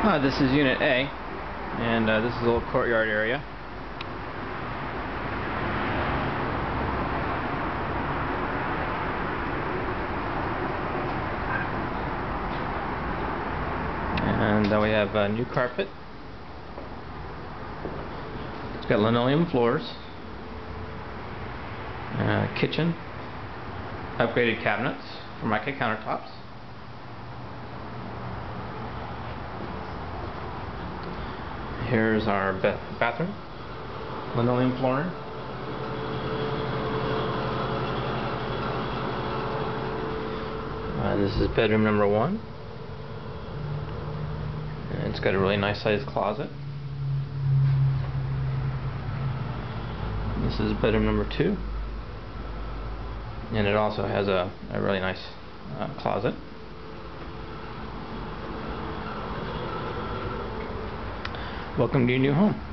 This is Unit A, and this is a little courtyard area. And we have new carpet. It's got linoleum floors, kitchen, upgraded cabinets for mica countertops. Here's our bathroom, linoleum flooring. This is bedroom number 1. And it's got a really nice sized closet. This is bedroom number 2. And it also has a really nice closet. Welcome to your new home.